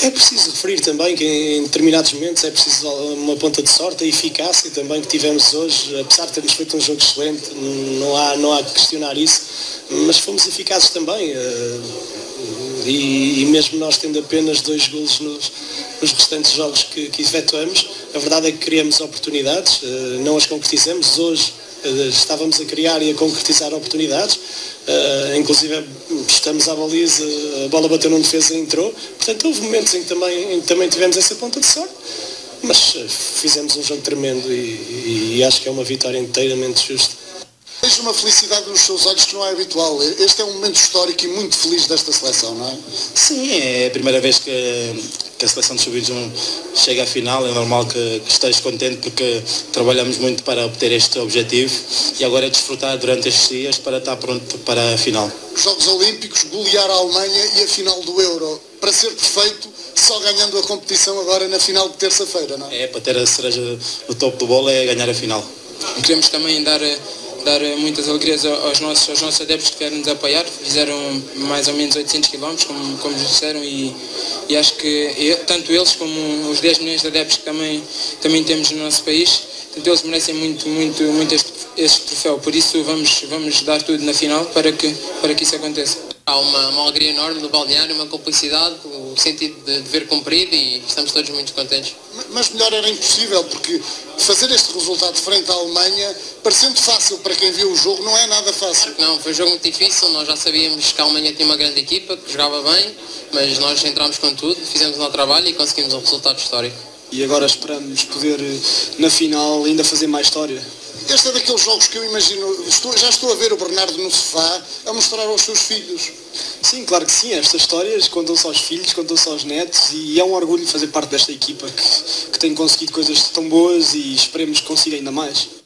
É preciso referir também que em determinados momentos é preciso uma ponta de sorte, a eficácia também que tivemos hoje, apesar de termos feito um jogo excelente, não há que questionar isso, mas fomos eficazes também. E mesmo nós tendo apenas 2 golos nos restantes jogos que efetuamos, a verdade é que criamos oportunidades, não as concretizamos. Hoje estávamos a criar e a concretizar oportunidades, inclusive estamos à baliza, a bola bateu num defesa e entrou, portanto houve momentos em que também tivemos essa ponta de sorte, mas fizemos um jogo tremendo e acho que é uma vitória inteiramente justa. Vejo uma felicidade nos seus olhos que não é habitual. Este é um momento histórico e muito feliz desta seleção, não é? Sim, é a primeira vez que a seleção de sub-21 chega à final. É normal que esteja contente porque trabalhamos muito para obter este objetivo e agora é desfrutar durante estes dias para estar pronto para a final. Os Jogos Olímpicos, golear a Alemanha e a final do Euro. Para ser perfeito, só ganhando a competição agora na final de terça-feira, não é? É, para ter a cereja no topo do bolo é ganhar a final. Queremos também dar muitas alegrias aos nossos adeptos que vieram nos apoiar. Fizeram mais ou menos 800 km, como disseram, e acho que tanto eles como os 10 milhões de adeptos que também temos no nosso país, tanto eles merecem muito este troféu. Por isso vamos dar tudo na final para que isso aconteça. Há uma alegria enorme no balneário, uma cumplicidade, o sentido de dever cumprido, e estamos todos muito contentes. Mas melhor era impossível, porque fazer este resultado frente à Alemanha, parecendo fácil para quem viu o jogo, não é nada fácil. Não, foi um jogo muito difícil, nós já sabíamos que a Alemanha tinha uma grande equipa, que jogava bem, mas nós entramos com tudo, fizemos o nosso trabalho e conseguimos um resultado histórico. E agora esperamos poder, na final, ainda fazer mais história. Este é daqueles jogos que eu imagino, já estou a ver o Bernardo no sofá a mostrar aos seus filhos. Sim, claro que sim, estas histórias contam-se aos filhos, contam-se aos netos, e é um orgulho fazer parte desta equipa que tem conseguido coisas tão boas e esperemos que consiga ainda mais.